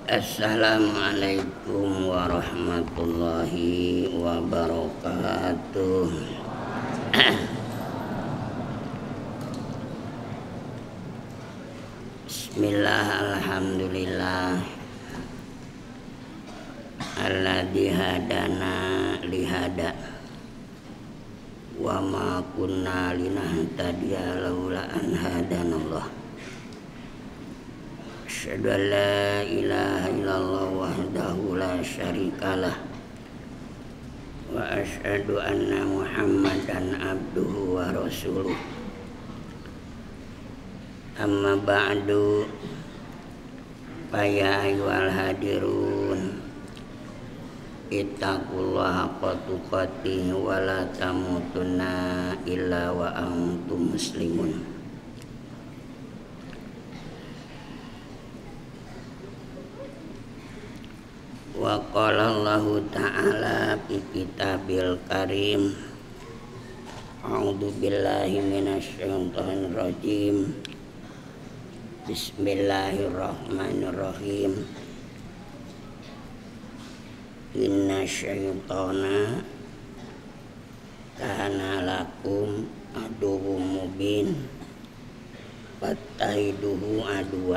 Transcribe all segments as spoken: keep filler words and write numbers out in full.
Assalamualaikum warahmatullahi wabarakatuh. Bismillah, alhamdulillah alladzi hadana lihada wa ma kunna linahtadiya laula an hadanallah. Asyhadu an la ilaha illallah wahdahu la syarikalah wa asyhadu anna Muhammadan abduhu wa rasuluh. Amma ba'du, fa ya ayyuhal hadirun ittaqullaha haqqa tuqatih wa la tamutunna illa wa antum muslimun. Wa qala Allahu ta'ala fi kitabil karim, a'udzu billahi minasy syaithanir rajim. Bismillahirrahmanirrahim. Inna syaitana kana lakum aduwwum mubin fattahiduhu aduwa.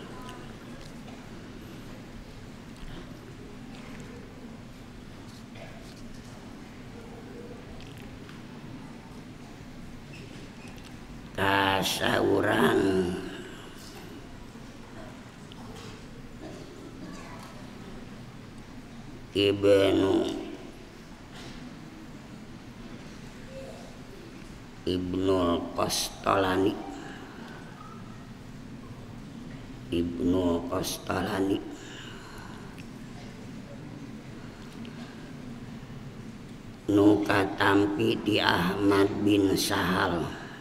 Kasauran Ibnu Ibnul Qastalani Ibnul Qastalani nu katampi di Ahmad bin Sahal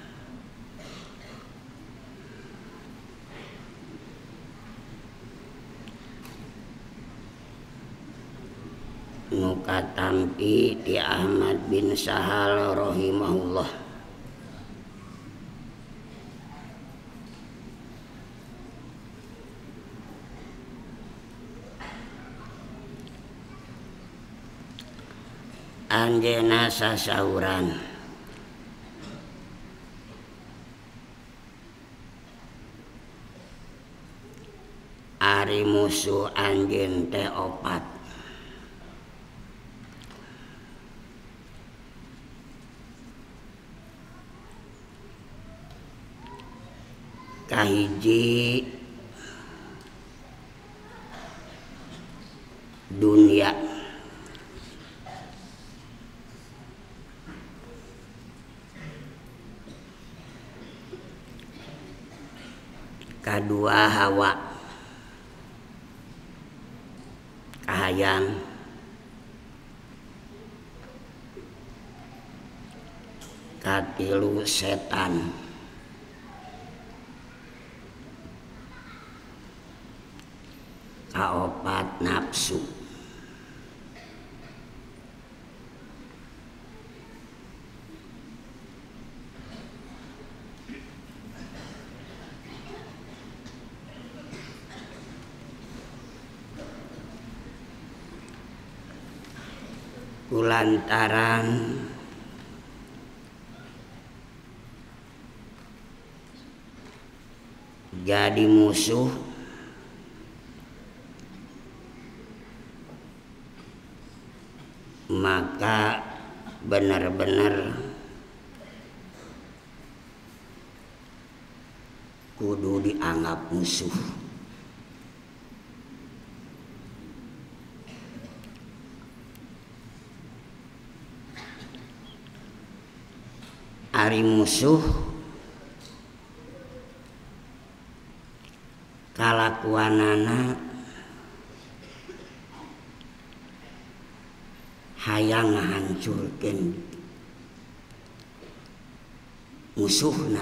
nuka tampi di Ahmad bin Sahal rahimahullah. Anjeunna sasauran ari musuh anjeun teh opat. Kahiji dunia, kadua hawa kahayang, katilu setan, kaopat nafsu. Kulantaran jadi musuh maka benar-benar kudu dianggap musuh. Ari musuh kalakuanana hayang ngahancurkeun musuhna.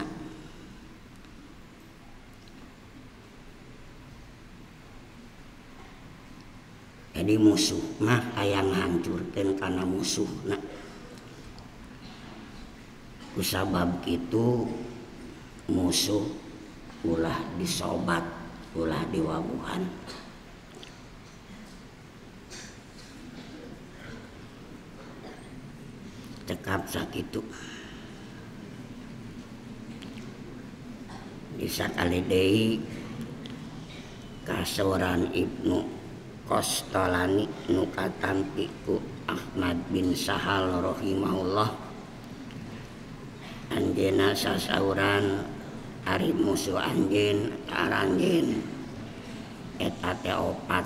Jadi musuh mah hayang ngahancurkeun kana musuhna. Kusabab kitu musuh ulah disobat, ulah diwabuhan. cekap sakitu disakali deui kasoran Ibnu Qastalani nu katampi ku Ahmad bin Sahal rahimahullah anjeunna sasauran ari musuh anjeun aranjeun eta teh opat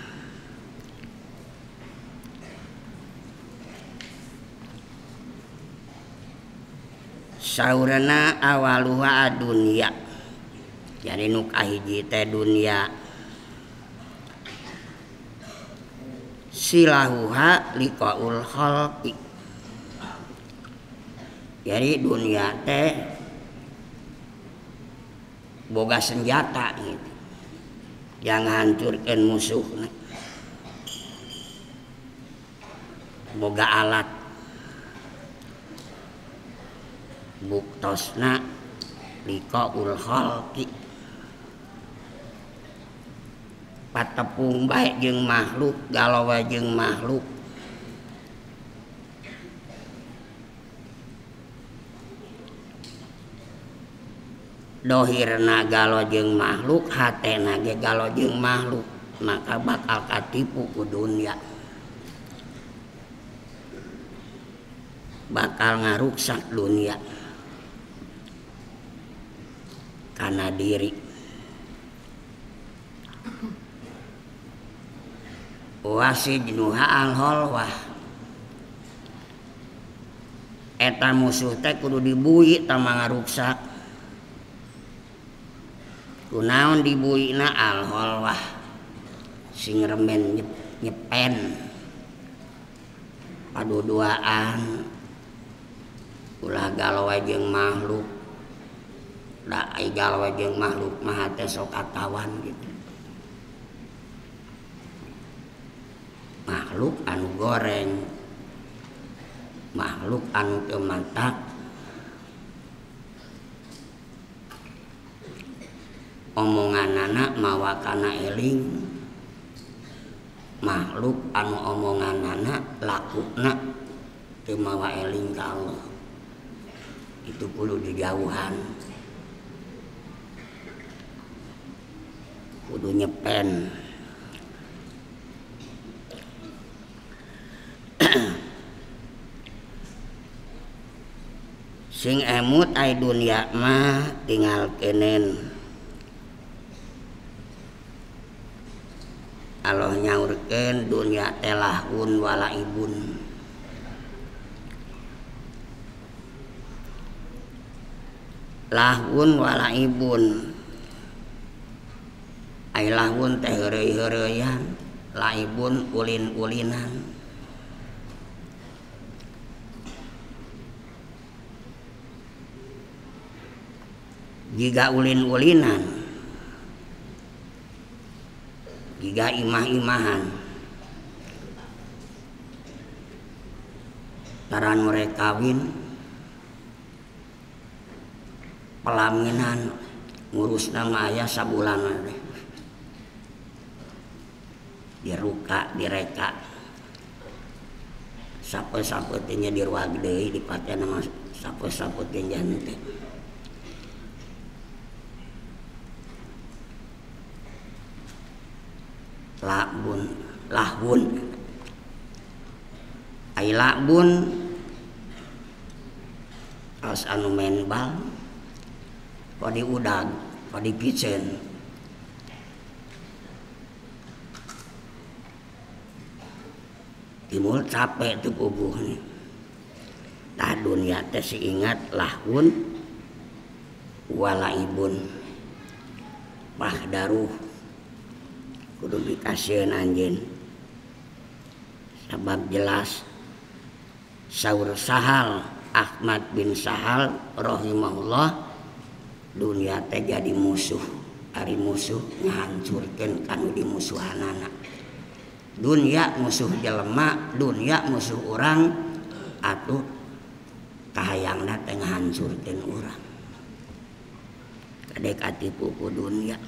saurana awaluha dunya jadi nu kahiji teh dunya silahuha liqaul khalqi jadi dunia teh boga senjata gitu yang hancurkeun musuhna boga alat buktosna liqaul khalqi patepung bae jeung makhluk galowe jeung makhluk dohirna galo jeung makhluk hatena ge galo jeung makhluk maka bakal katipu ku dunya bakal ngaruksak dunia karena diri wasijnuha al-halwah eta musuh teh kudu dibuyi tama ngaruksak kunaon dibuina al-halwah sing remen nyepen paduduaan ulah galowe jeung makhluk da ai galowe jeung makhluk mah teh sok katawan gitu makhluk anu goreng makhluk anu teu mantak omonganana mawa kana eling makhluk anu omonganana lakuna teu mawa eling ka Allah itu kudu dijauhan kudu nyepen sing emut ai dunya mah tinggal kenen Allah nyaurkeun dunya teh lahun walaibun lahun walaibun ai lahun teh heureuy-heureuyan laibun ulin-ulinan jika ulin-ulinan jika imah-imahan taran mereka kawin pelaminan ngurus nama ayah sabulan deh diruka direka sape-sapetinya diruag deui dipate nama sape-sapetinya teh lakbun lahbun ai lakbun aos anu main bal kok diudag kok dipiceun timul capek tuh puguh nih tah dunia teh si ingat lahbun walaibun mahdaruh kudu dikasieun anjeun sabab jelas saur Sahal Ahmad bin Sahal rahimahullah dunia teh jadi musuh ari musuh ngahancurkeun kanu dimusuhanana dunia musuh jelema dunia musuh urang atuh kahayangna teh ngahancurkeun urang kadek atipu ku dunia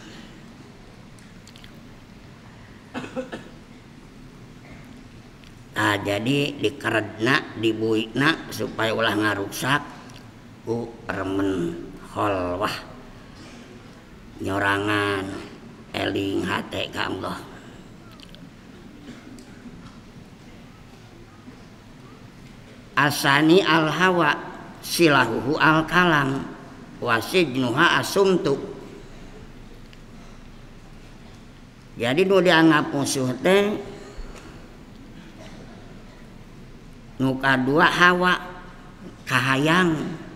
Ah, jadi dikeredna dibuikna supaya ulah ngaruksak ku remen holwah nyorangan eling hate ka Allah. Asani al hawa silahuhu al kalam wasijnuha asumtu. Jadi nu dianggap musuh teh nu kadua hawa kahayang,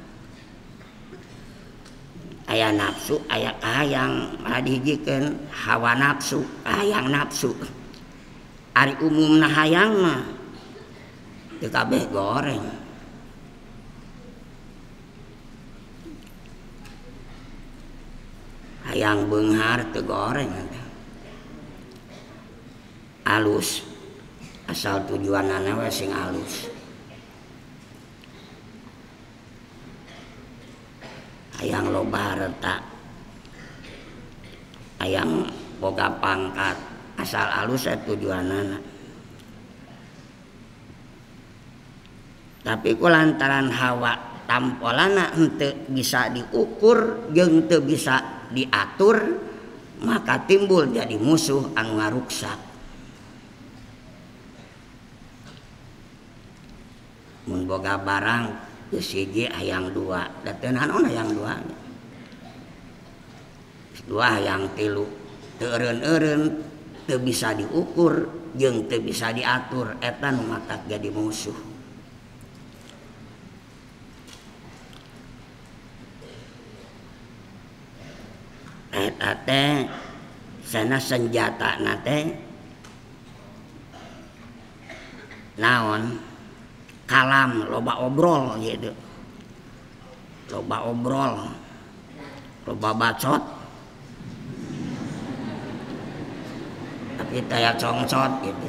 aya nafsu aya kahayang, malah dihijikeun hawa nafsu kahayang nafsu. Ari umumna hayang mah teu kabeh goreng. Hayang beunghar teu goreng, alus asal tujuanana we sing alus. Hayang loba harta, hayang boga pangkat, asal alus ya tujuanana. Tapi ku lantaran hawa tampolana henteu bisa diukur jeung teu bisa diatur, maka timbul jadi musuh anu ngaruksak. Mun boga barang geus hiji hayang dua, da teu naon hayang dua. Dua hayang tilu, teu eureun-eureun, teu bisa diukur jeung teu bisa diatur, eta nu matak jadi musuh. Eta teh sana senjatana teh naon? Kalam, loba obrol gitu, loba obrol, loba bacot, tapi taya congcot gitu.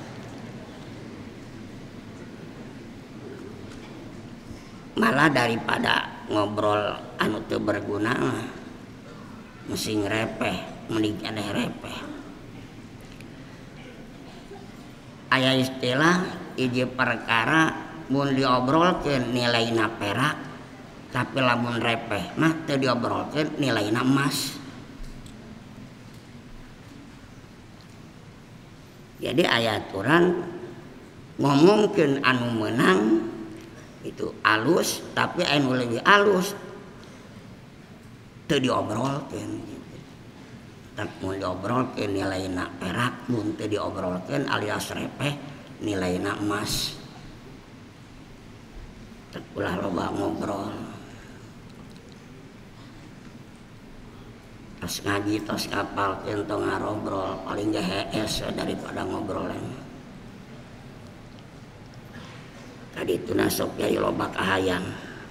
Malah daripada ngobrol anu teu berguna mah mesti ngrepeh, mending keneh repeh. Aya istilah hiji perkara mun diobrolkeun nilaina perak, tapi lamun repeh mah teu diobrolkeun nilaina emas. Jadi aya aturan ngomongkeun anu meunang itu alus, tapi anu leuwih alus teu diobrolkeun gitu. Tapi mun diobrolkeun nilaina perak, mun teu diobrolkeun alias repeh nilaina emas. Ulah loba ngobrol. Tos ngaji tos ngapalkeun tong ngarobrol, paling ge hees daripada ngobrolan. Kadituna sok jadi loba kahayang.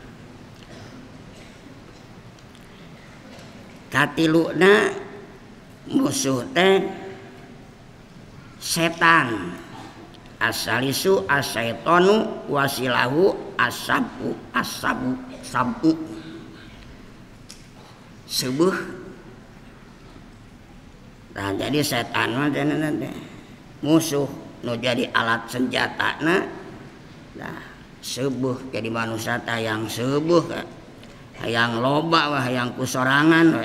Katiluna musuh teh setan. Asalisu asyaitonu wasilahu asabu asabu sabu subuh. Nah jadi setan mah musuh nu jadi alat senjatana. Nah subuh jadi manusia tayang subuh, hayang loba wah hayang kusorangan we.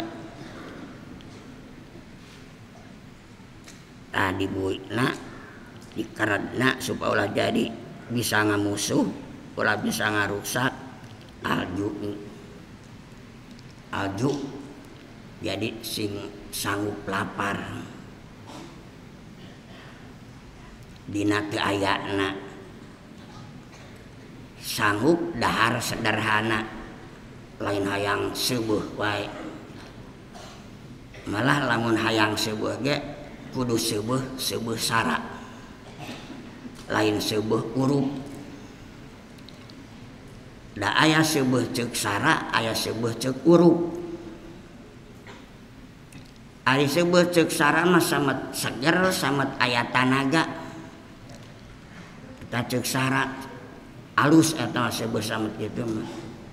Tadi buikna dikeredna supaya ulah jadi bisa ngamusuh, ulah bisa ngarusak. Alju alju jadi sing sanggup lapar dina teu ayana, sanggup dahar sederhana, lain hayang subuh wae. Malah lamun hayang subuh ge kudu subuh subuh sara, lain subuh urup. Da aya subuh ceuk sara, aya subuh ceuk urup. Ari subuh ceuk sara mah samet seger, samet aya tanaga. Kita ceuk sara alus eta subuh samet kitu mah.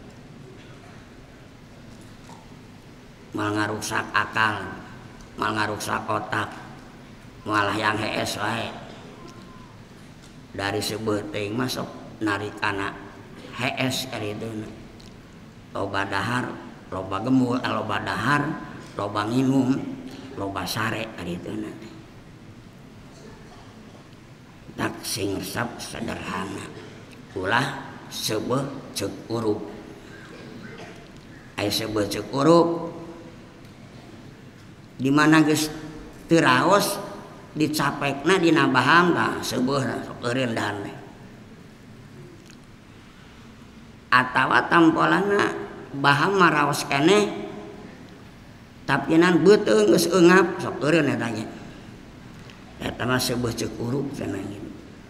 Mal ngarusak akal, mal ngarusak otak, malah yang hees wae. dari sebuah ting masuk narik anak H S itu loba dahar loba gembul loba dahar loba nginum loba sare itu tak sing resep sederhana ulah sebuah cek urup ay sebuah cek urup di mana geus teu raos dicapekna dina bahang tah sebuah sok eureun dahan atawa tampolana bahang maraos keneh tapi nan beuteung geus eungap sok eureun eta nya eta mah sebuah cek urup cenah gitu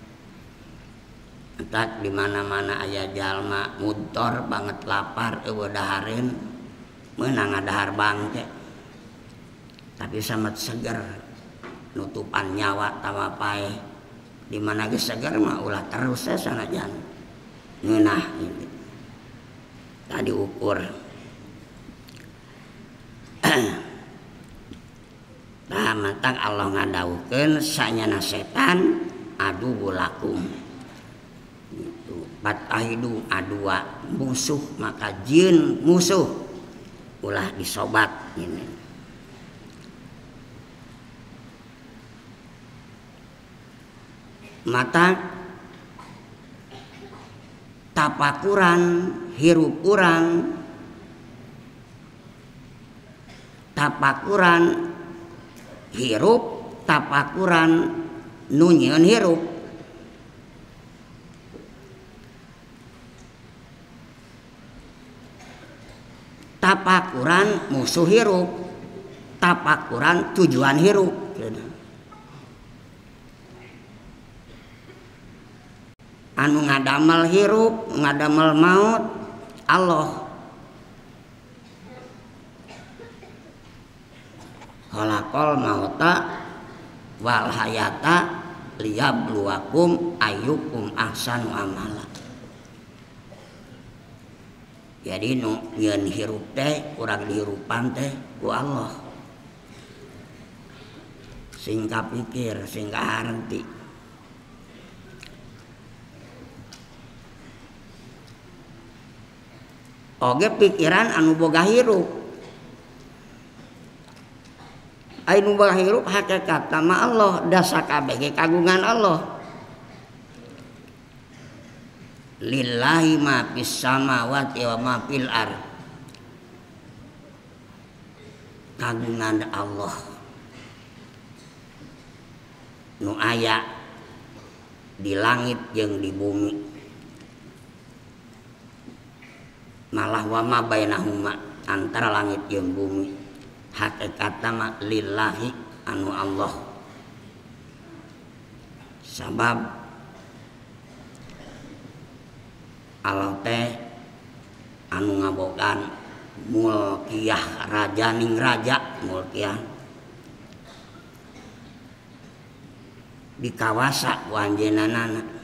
entak di mana-mana aya jalma mudtor banget lapar eueuh dahareun meunang ngadahar bangke tapi samet seger nutupan nyawa tamapae di mana geus seger mah ulah terus sanajan ngeunah gitu tadi ukur nah mantang Allah ngadawukeun sanyana setan adu lakum gitu batahidu adua musuh maka jin musuh ulah disobat ini mata tapakuran hirup urang tapakuran hirup tapakuran nunyeun hirup tapakuran musuh hirup tapakuran tujuan hirup anu ngadamel hirup ngadamel maut Allah khalaqal mauta wal hayata liyabluwakum ayyukum ahsanu amala jadi nu nyeun hirup teh urang dihirupan teh ku Allah sing kapikir sing kaharti oge pikiran anu boga hirup anu boga hirup hakikat nama Allah dasa kabeh kagungan Allah lillahi ma fis samawati wa ma fil ard kagungan Allah nu aya di langit jeung di bumi malah wama bainahuma antara langit jeung bumi hakikatna mah lillahi anu Allah sabab Allah teh anu ngabogaan mulkiyah raja ning raja mulkiyah dikawasa ku anjeunana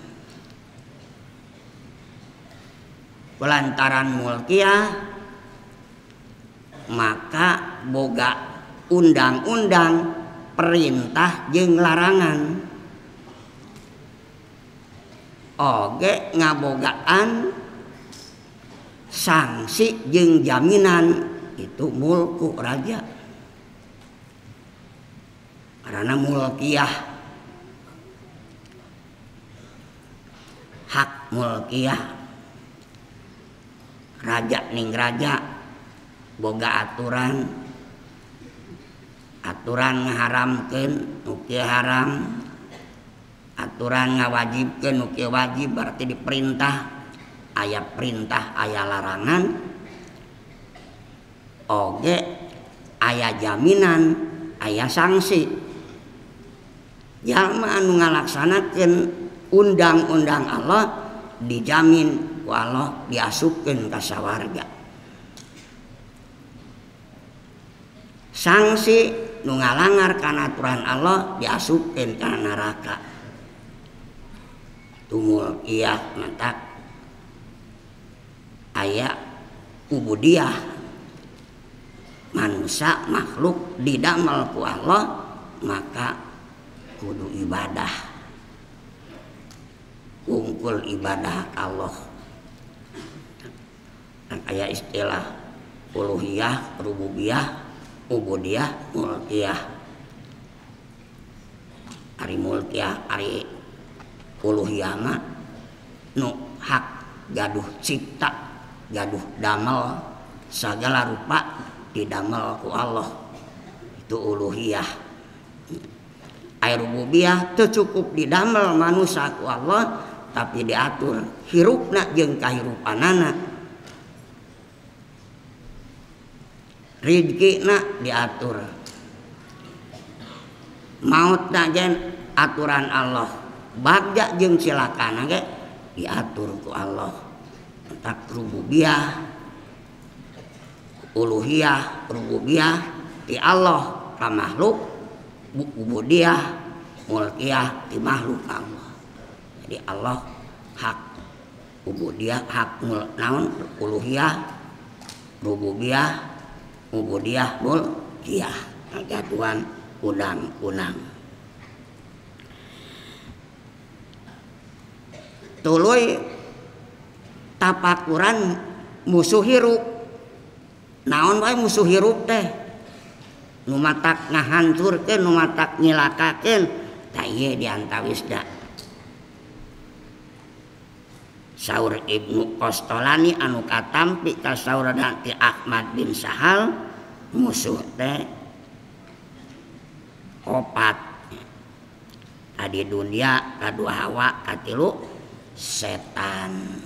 lantaran mulkiyah maka boga undang-undang perintah jeung larangan oge ngabogaan sanksi jeung jaminan itu mulku raja karena mulkiyah hak mulkiyah raja ning raja boga aturan aturan ngaharamkeun nu kieu haram aturan ngawajibkeun nu kieu wajib berarti diperintah aya perintah aya larangan oge aya jaminan aya sanksi jalma anu ngalaksanakeun undang-undang Allah dijamin ku Allah diasupkeun ka sawarga sanksi nu ngalanggar kana aturan Allah diasupkeun ka neraka tumul iya mantak aya ubudiyah manusia makhluk didamel ku Allah maka kudu ibadah wungkul ibadah Allah. Aya istilah uluhiyah, rububiyah, ubudiyah, mulkiyah. Ari mulkiyah, ari uluhiyah mah nu hak gaduh cipta, gaduh damel segala rupa didamel ku Allah. Itu uluhiyah. Ai rububiyah teu cukup didamel manusia ku Allah, tapi diatur hirupna jeung kahirupanana. Rizkina diatur, mautna jen aturan Allah, bagja jeung cilakana ge diatur ku Allah. Tak rububiyah, uluhiyah, rububiyah ti Allah ka makhluk, ubudiyah, mulkiyah ti makhluk Allah. Jadi Allah hak ubudiyah, hak naon uluhiyah, rububiyah, ubudiyah, mulkiyah, jatuhan unang-unang. Tuluy tapakuran musuh hirup. Naon wae musuh hirup teh? Nu matak ngahancurkeun, nu matak nyilakakeun, tah ieu diantawisna. Saur Ibnu Qastolani anu katampi ka saurna ti Ahmad bin Sahal, musuh teh opat. Adi dunia, kadua hawa, katilu setan.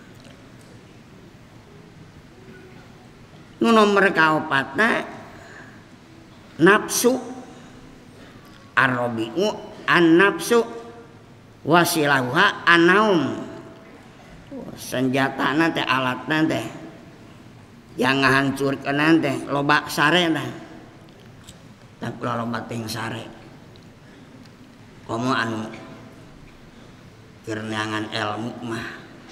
Nu nomer kaopatna nafsu, ar-rabi'u an-nafsu wasilahuha an-naum. Senjatana teh, alatna teh yang ngahancurkeun teh loba sare teh. Tak loba ting sare. Komo anu keur neangan ilmu mah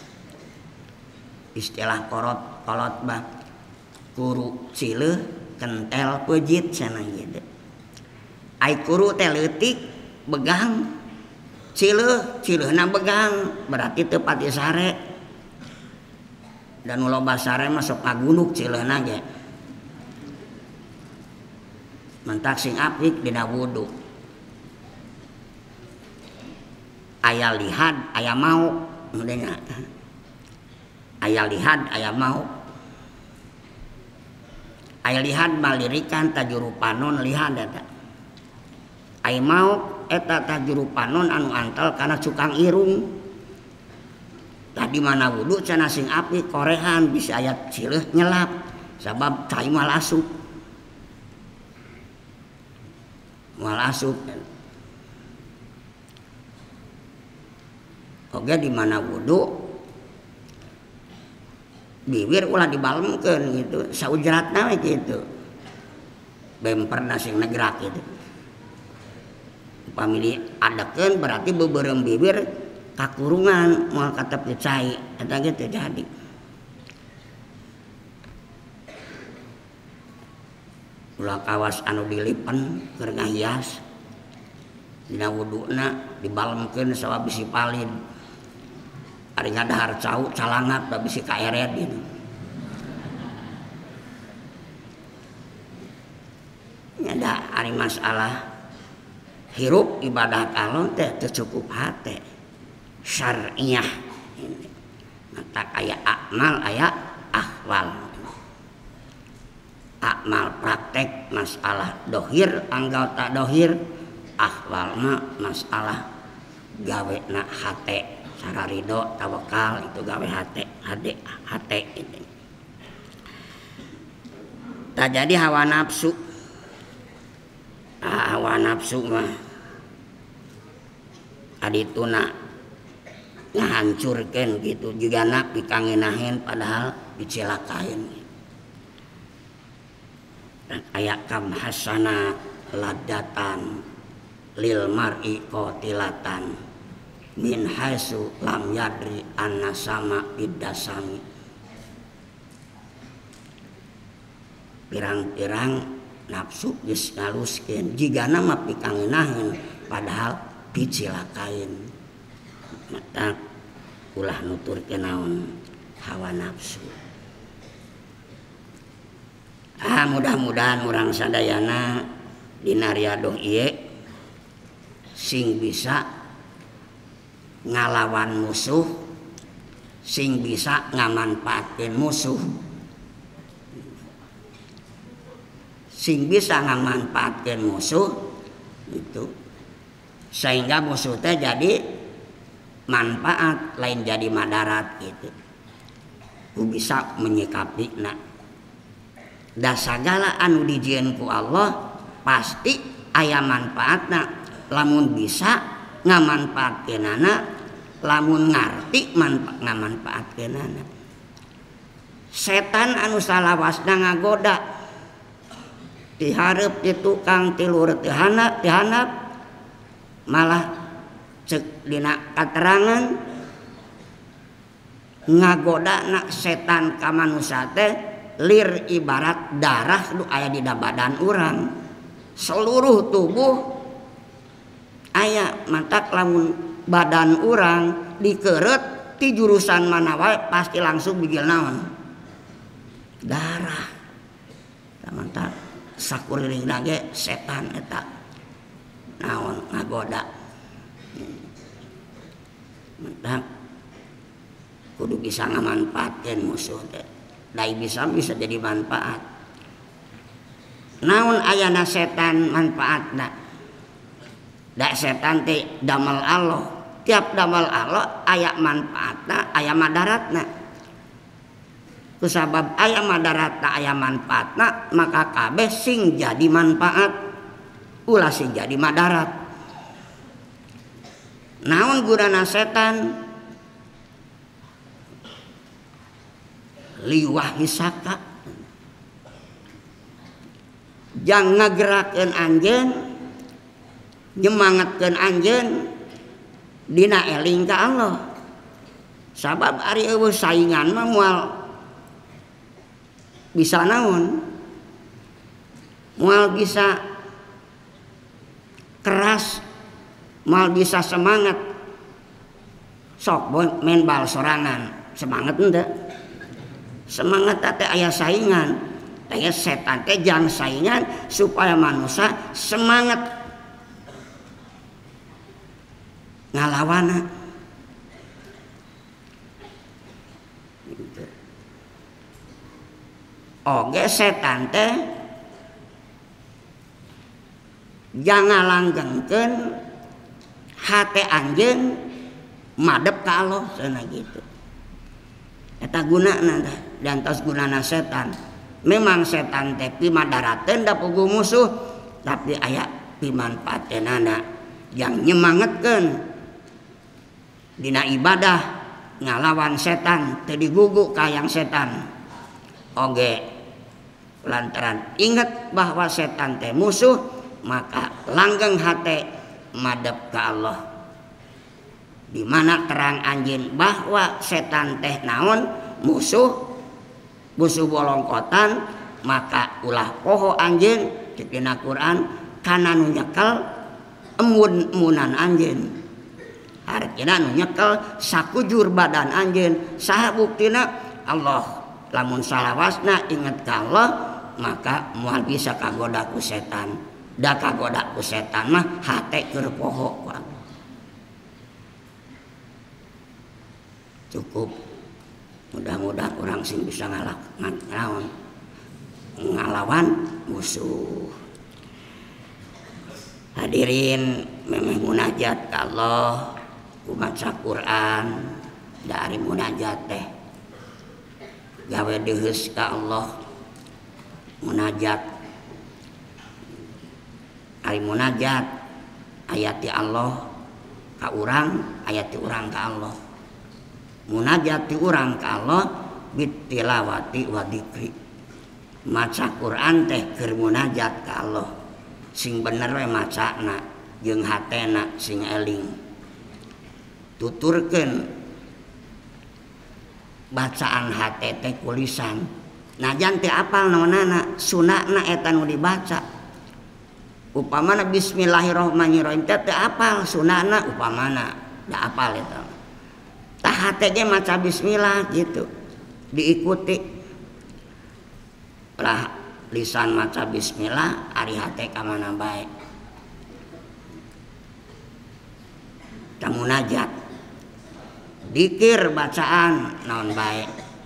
istilah korot kolot bah kuru cileuh kentel peujit cenah gitu. Ai kuru teh leutik begang, cileuh cileuhna begang, berarti teu pati sare. Dan loba sare masuk ngagunduk cileuhna ge. Mentak sing apik dina wudu. Aya lihad, aya mau, mudenya. Aya lihad, aya mau. Aya lihad malirikan tajurupanon lihad eta. Aya mau eta tajurupanon anu antel kana cukang irung. Tadi mana wudu cenah sing api korehan bisa ayat cileuh nyelap sabab cai malasuk. Malasuk. Oge di mana wudu bibir ulah dibalemkeun gitu, saujratna we kitu. Bemperna sing negrak gitu. Upami diadekeun berarti beubeurem bibir kakurungan moal katep cai eta ge teu jadi. Ulah kawas anu dilipen keur ngahias dina wuduna dibalemkeun sawa bisi palid. Ari ngadahar cau calangat da bisi kaeret gitu. Nyada ari masalah hirup ibadah kalon teh teu cukup hate. Syar'iyah mata aya akmal aya ahwal. Akmal praktek masalah dohir anggota dohir, ahwal mah masalah gawe na hate cara ridho tawakal itu gawe hate hade hate itu. Tak jadi hawa nafsu. Ah, hawa nafsu mah adituna ngahancurkeun gitu juga nak dikangenahin padahal dicilakain. Dan aya kam hasana ladatan lil mar'i qatilatan min haitsu lam yadri anna sama biddasami. Pirang-pirang nafsu geus ngaluskeun jigana mah pikangenahin padahal dicilakain. Mata ulah nuturkeun naon hawa nafsu. Ah mudah-mudahan urang sadayana dina riadoh ieu sing bisa ngalawan musuh, sing bisa ngamanfaatkeun musuh, sing bisa ngamanfaatkeun musuh itu sehingga musuh teh jadi manfaat lain jadi madarat gitu. Ku bisa menyikapi na da sagala anu dijieun ku Allah pasti aya manfaatna lamun bisa ngamanfaatkeunana, lamun ngarti manfa- ngamanfaatkeunana. Setan anu salawasna ngagoda ti hareup ti tukang ti luhur ti handap ti handap malah cek dina katerangan ngagodana setan ka manusia teh lir ibarat darah nu aya di badan urang, seluruh tubuh aya mantak lamun badan urang dikeureut ti jurusan mana wae pasti langsung bigil naon darah. Mantak sakuriringna ge setan eta naon ngagoda. Mantak kudu bisa ngamanfaatkeun musuh teh. Dai bisa bisa jadi manfaat. Naon ayana setan manfaatna? Da setan teh damal Allah. Tiap damal Allah aya manfaatna, aya madaratna. Kusabab aya madaratna, aya manfaatna, maka kabeh sing jadi manfaat ulah sing jadi madarat. Naon gunana setan? Liwah hisaka. Jang ngagerakeun anjeun, nyemangatkeun anjeun dina eling ka Allah. Sabab ari eueuh saingan mah moal bisa naon? Moal bisa keras, moal bisa semangat. Sok main bal sorangan, semangat henteu. Semangat teh aya saingan, aya setan teh jang saingan supaya manusia semangat ngalawana. Oge setan teh jangan langgengkeun hate anjeun madep ka Allah cenah gitu. Eta gunana teh dantos gunana setan. Memang setan teh pimadarateun da puguh musuh, tapi aya pimanfaateunana yang nyemangetkeun dina ibadah ngalawan setan teu digugu ka yang setan. Oge lantaran ingat bahwa setan teh musuh, maka langgeng hate madep ka Allah. Di mana terang anjeun bahwa setan teh naon musuh musuh bolongkotan, maka ulah poho anjeun cek dina Quran kana nu nyekel emun-emunan anjeun. Artina nu nyekel sakujur badan anjeun. Saha buktina? Allah. Lamun salawasna inget ka Allah, maka moal bisa kagoda ku setan. Da kagoda ku setan mah hate keur poho. Cukup mudah-mudahan orang sing bisa ngalak ngalawan ngalawan musuh. Hadirin memeh munajat ka Allah ku maca Quran dari munajat teh gawe deus ka Allah munajat ari munajat ayat ti Allah ka urang, ayat ti urang ka Allah. Munajat ti urang ka Allah bitilawati wa dzikri. Maca Quran teh keur munajat ka Allah. Sing bener we macana jeung hatena sing eling. Tuturkeun bacaan hate teh ku lisan. Najan teu apal naonana, sunatna eta nu dibaca. Upamana bismillahirrahmanirrahim teh teu apal sunatna upamana da apal eta. tah hate ge maca bismillah gitu diikuti lah lisan maca bismillah ari hate ka mana bae tah munajat dikir bacaan naon bae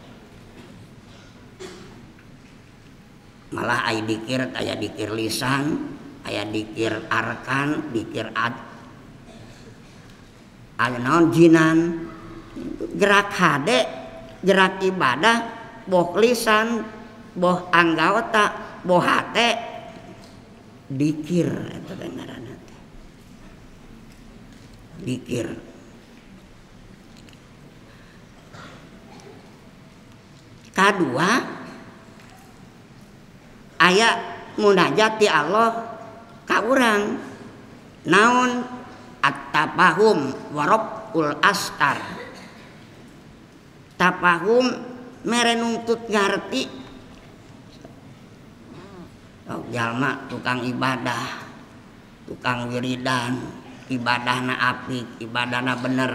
malah aya dikir aya dikir lisan aya dikir arkan dikir ad aya naon jinan gerak hade gerak ibadah boh lisan boh anggota boh hate dikir eta teh ngaranna teh dikir kadua aya munajat ti Allah ka urang naon at-tafahum wa rabbul astar tafahum mere nuntut ngarti oh, jalma tukang ibadah tukang wiridan ibadahna apik ibadahna bener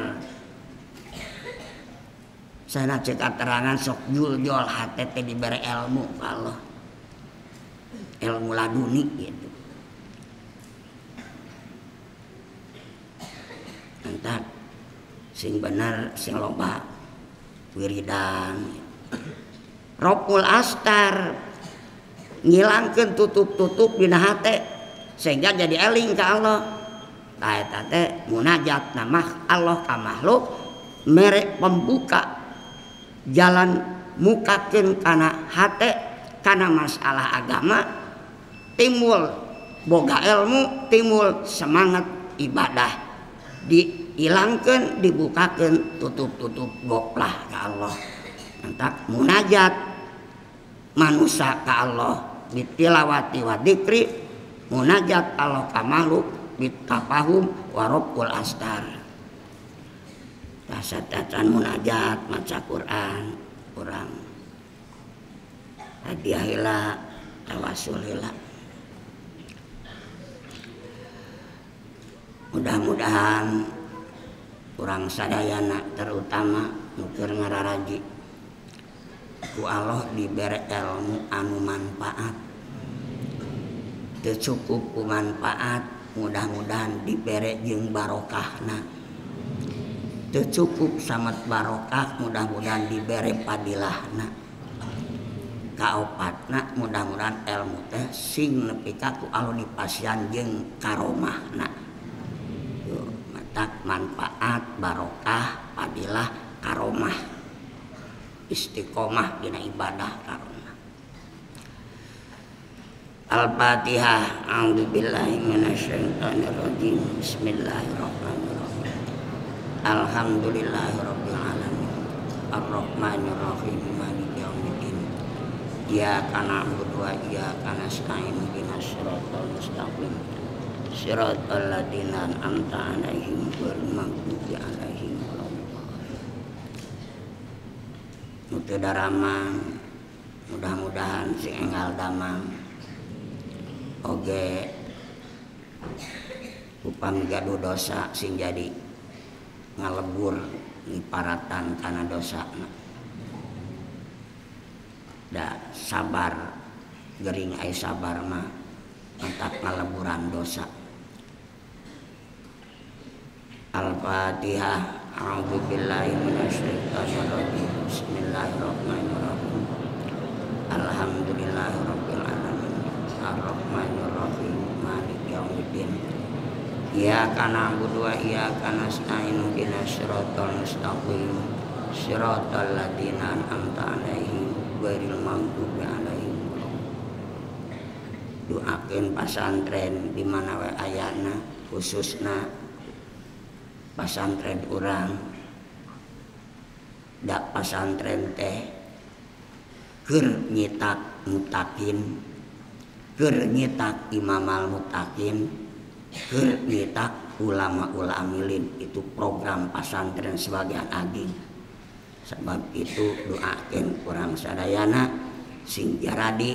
sana cek keterangan sok jul-jul hate teh dibere ilmu ka Allah ilmu laduni gitu entah sing bener sing loba wiridan Rabbul astar ngilangkeun tutup-tutup dina hate sehingga jadi eling ka Allah tah eta teh munajat nama Allah ka makhluk mere pembuka jalan mukakeun kana hate kana masalah agama timbul boga ilmu timbul semangat ibadah dihilangkan dibukakan tutup-tutup goplah ka Allah entak munajat manusia ka Allah bitilawati wa dzikri munajat Allah ka makhluk bitafahum wa rabbul astar tasatacan munajat maca Quran urang hadiah heula tawasul heula mudah-mudahan urang sadayana terutama nuker ngararaji ku Allah dibere ilmu anu manfaat teu cukup ku manfaat mudah-mudahan dibere jeung barokahna teu cukup samet barokah mudah-mudahan dibere padilahna kaopatna mudah-mudahan ilmu teh sing nepi ka ku Allah dipasian jeung karomahna manfaat barokah padilah karomah istiqomah dina ibadah karomah. Al-Fatihah. A'udzubillahi minasyaitonir rajim. Bismillahirrahmanirrahim. Alhamdulillahirabbil alamin. Arrahmanir rahim. Maliki yaumiddin. Iyyaka na'budu wa iyyaka nasta'in. Ihdinas siratal mustaqim. Siratal ladzina an'amta 'alaihim ghairil maghdubi 'alaihim waladdallin. Mutu daramang mudah-mudahan si enggal damang oge upami gaduh dosa sing jadi ngalebur ngiparatan kana dosana da sabar gering aya sabar mah mantap ngaleburan dosa. Al-Fatihah. A'udzubillahi minasyaitonir rajim. Bismillahirrahmanirrahim. Alhamdulillahirabbil alamin. Arrahmanir rahim. Maliki yaumiddin. Iyyaka na'budu wa iyyaka nasta'in. Ihdinas siratal mustaqim. Siratal ladzina an'amta 'alaihim ghairil maghdubi 'alaihim. Doakeun pasantren di mana we ayana khususna pasantren urang da pasantren teh keur nyitak mutakin keur nyitak imamal mutakin keur nyitak ulama ulamilin itu program pasantren sebagian aging sebab itu doakeun urang sadayana sing jaradi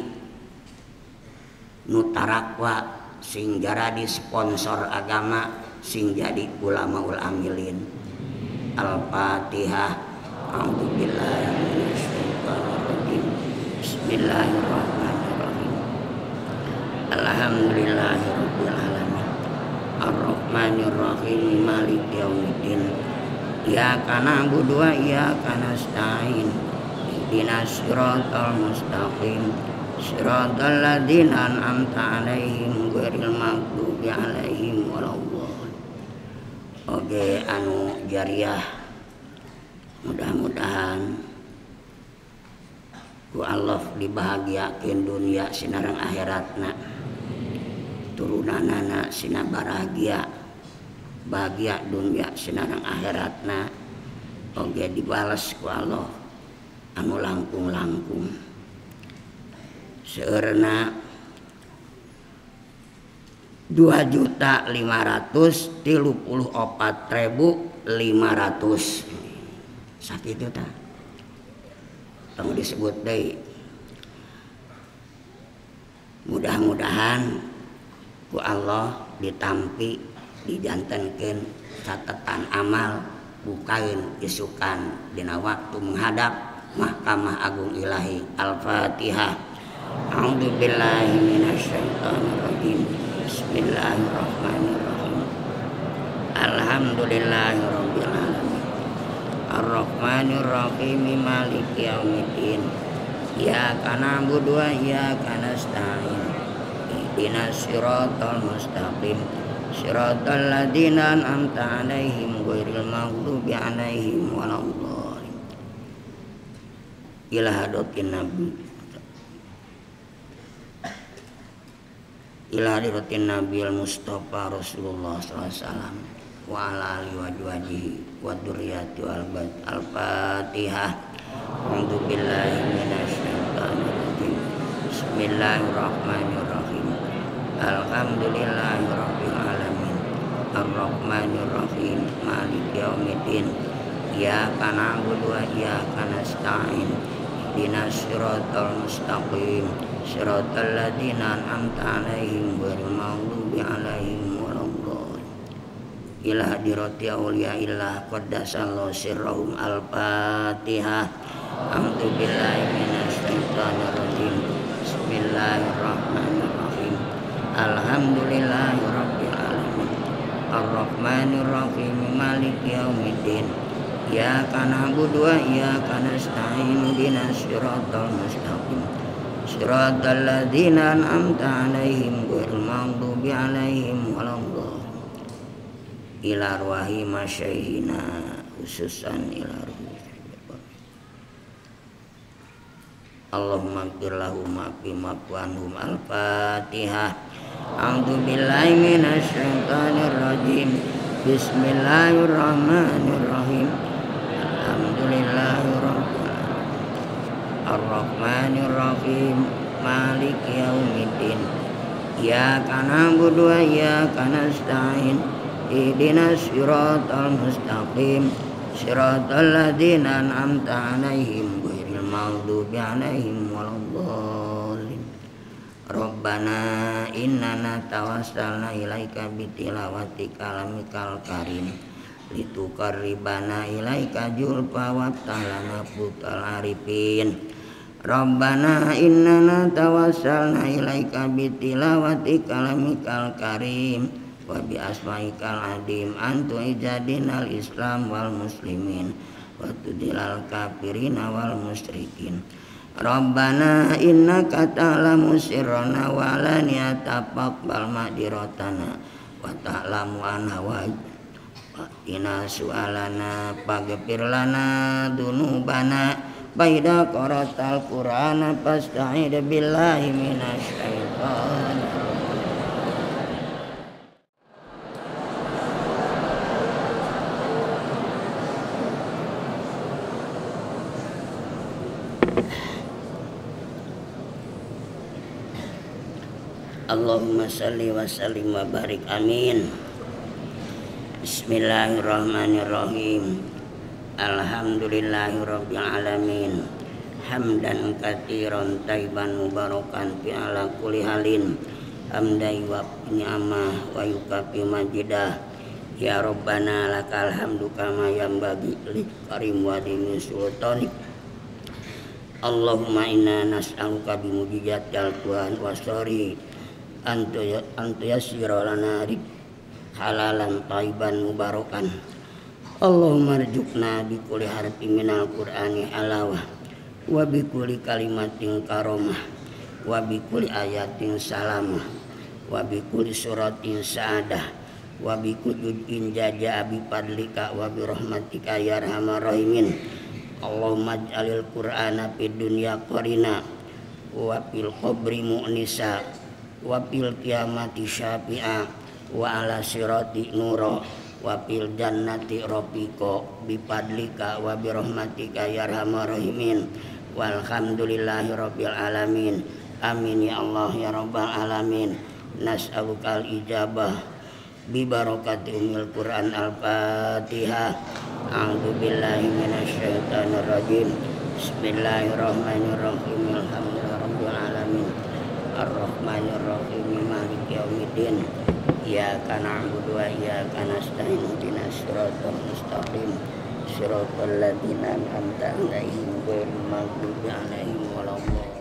nutarakwa sing jaradi sponsor agama sing jadi ulama ul amilin Al-Fatihah. A'udzubillahi minasyaitonir rajim. Bismillahirrahmanirrahim. Alhamdulillahirabbil alamin. Ar-Rahmanirrahim. Maliki yaumiddin. Iyyaka na'budu wa iyyaka nasta'in. Ihdinas siratal mustaqim. Shiratal ladzina an'amta 'alaihim ghairil maghdubi 'alaihim waladdallin. Oge anu jariah, mudah-mudahan ku Allah dibahagiakeun dunia sinareng akhiratna, turunanana sina bahagia, bahagia dunia sinareng akhiratna, oge dibales ku Allah anu langkung-langkung. Seueurna dua juta lima ratus tilu puluh opat ribu lima ratus sakitu tah tong disebut deui. Mudah-mudahan ku Allah ditampi dijantenkeun catatan amal bukain isukan dina waktu menghadap Mahkamah Agung Ilahi. Al-Fatihah. A'udzubillahi minasyaitonir rajim. Bismillahirrahmanirrahim. Alhamdulillahirabbil alamin. Ar-Rahmanirrahim. Maliki yaumiddin. Iyyaka na'budu wa iyyaka nasta'in. Ihdinas siratal mustaqim. Shiratal ladzina an'amta 'alaihim ghairil maghdubi 'alaihim waladdallin. Ila hadratin nabi ila hadratin Nabil Mustafa Rasulullah sallallahu alaihi wasallam wa ala alihi wa wajhihi wa dzurriyyati wal bait. Al-Fatihah. A'udzubillahi minasyaitonir rajim. Bismillahirrahmanirrahim. Alhamdulillahirabbil alamin. Ar-Rahmanirrahim. Maliki yaumiddin. Iyyaka na'budu wa iyyaka nasta'in. Ihdinas siratal mustaqim. Shiratal ladzina an'amta 'alaihim ghairil maghdubi 'alaihim waladdallin. Ila hadrati auliyaillah qaddasallahu sirrahum. Al-Fatihah. A'udzubillahi minasyaitonir rajim. Bismillahirrahmanirrahim. Alhamdulillahirabbil alamin. Ar-Rahmanirrahim. Maliki yaumiddin. Iyyaka na'budu wa iyyaka nasta'in. Ihdinas siratal mustaqim. Shiratal ladzina an'amta 'alaihim ghairil maghdubi 'alaihim waladdallin. Ila arwahi masyaihina khususan ila arwahi. Allahumma ighfir lahum wa'fu anhum. Al-Fatihah. A'udzubillahi minasyaitonir rajim. Bismillahirrahmanirrahim. Alhamdulillahirabbil Ar-Rahmanirrahim. Maliki yaumiddin. Iyyaka na'budu wa iyyaka nasta'in. Ihdinas siratal mustaqim. Shiratal ladzina an'amta 'alaihim ghairil maghdubi 'alaihim waladdallin. Rabbana innana tawassalna ilaika bitilawati kalamikal karim lituqarribana ilaika julfa wa ta'lana putal arifin. Rabbana innana tawassalna ilaika bitilawati kalamikal karim wa bi asmaikal adim antu ijadinal islam wal muslimin wa tudilal kafirina wal musyrikin. Rabbana innaka ta'lamu sirrana wa alaniyata faqbal ma'diratana wa ta'lamu anha wa inna su'alana faghfir lana dunubana baida qaratal qur'ana fasta'id billahi minasyaitonir Allahumma salli wa sallim wa barik amin. Bismillahirrahmanirrahim. Alhamdulillahirabbil alamin. Hamdan katsiran thayyiban mubarakan fi ala kulli halin. Hamdai wa ni'amah wa yukafi majidah. Ya Rabbana lakal hamdu kama yanbaghi li karim wajhi sultanik. Allahumma inna nas'aluka bi mujizatil Qur'an wasari antu antu yassira lana halalan thayyiban mubarakan. Allahumma rzuqna bi kulli harfin minal Qur'ani halawah wa bi kulli kalimatin karamah wa bi kulli ayatin salamah wa bi kulli suratin sa'adah wa bi kulli juz'in jaja bi fadlika wa bi rahmatika ya arhamar rahimin. Allahumma ij'alil Qur'ana fid dunya qarina wa fil qabri mu'nisa wa fil qiyamati syafi'a wa ala sirati nura wa fil jannati rafiqa bi fadlika wa bi rahmatika ya arhamar rahimin. Walhamdulillahi rabbil alamin. Amin ya Allah ya rabbal alamin. Nas'alukal ijabah bi barakati umil Qur'an al-Fatihah. A'udzu billahi minasyaitonir rajim. Bismillahirrahmanirrahim. Alhamdulillahirabbil alamin. Arrahmanir rahim. Maliki yaumiddin. Iyyaka na'budu wa iyyaka nasta'in. Ihdinas siratal mustaqim. Siratal ladzina an'amta 'alaihim ghairil maghdubi 'alaihim waladdallin.